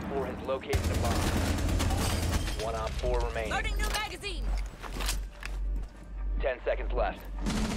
4 has located a bomb. 1 Op 4 remaining. Loading new magazine. 10 seconds left.